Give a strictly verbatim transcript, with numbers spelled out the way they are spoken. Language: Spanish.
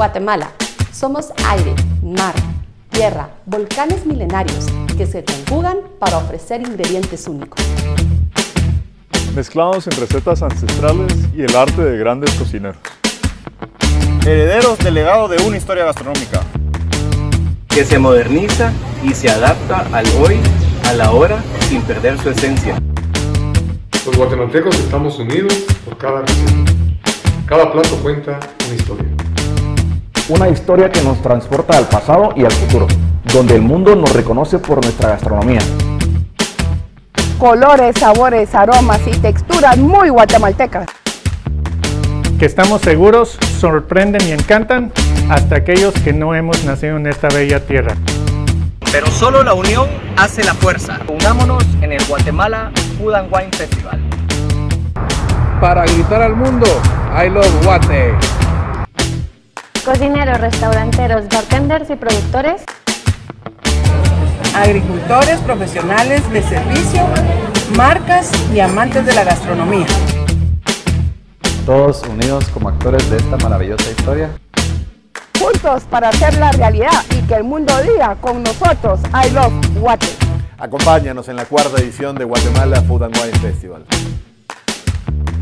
Guatemala. Somos aire, mar, tierra, volcanes milenarios que se conjugan para ofrecer ingredientes únicos. Mezclados en recetas ancestrales y el arte de grandes cocineros. Herederos del legado de una historia gastronómica. Que se moderniza y se adapta al hoy, a la hora, sin perder su esencia. Los guatemaltecos estamos unidos por cada receta. Cada plato cuenta una historia. Una historia que nos transporta al pasado y al futuro, donde el mundo nos reconoce por nuestra gastronomía. Colores, sabores, aromas y texturas muy guatemaltecas. Que estamos seguros, sorprenden y encantan hasta aquellos que no hemos nacido en esta bella tierra. Pero solo la unión hace la fuerza. Unámonos en el Guatemala Food and Wine Festival. Para gritar al mundo, I love Guate. Cocineros, restauranteros, bartenders y productores. Agricultores, profesionales de servicio, marcas y amantes de la gastronomía. Todos unidos como actores de esta maravillosa historia. Juntos para hacerla realidad y que el mundo diga con nosotros, I love Guate. Acompáñanos en la cuarta edición de Guatemala Food and Wine Festival.